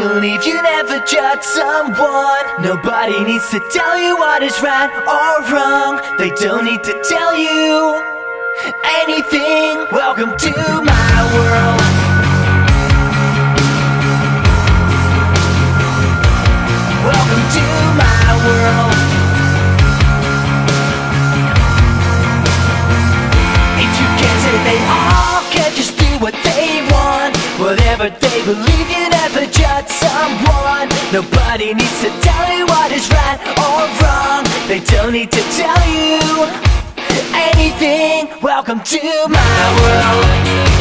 believe you never judge someone. Nobody needs to tell you what is right or wrong. They don't need to tell you anything. Welcome to my world. Welcome to my world. If you can't say they all can just do what they want, whatever they believe, you never judge someone. Nobody needs to tell you what is right or wrong. They don't need to tell you anything. Welcome to my world.